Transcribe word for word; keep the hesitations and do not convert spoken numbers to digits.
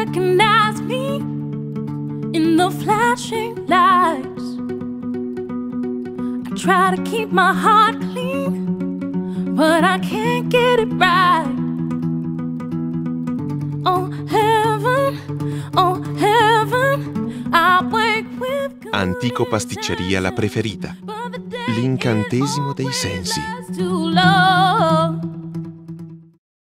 recognize me in the flashing lights. I try to keep my heart clean, but I can't get it right. Oh heaven, oh heaven, I wake with Antico Pasticceria La Preferita. L'incantesimo dei sensi. to love.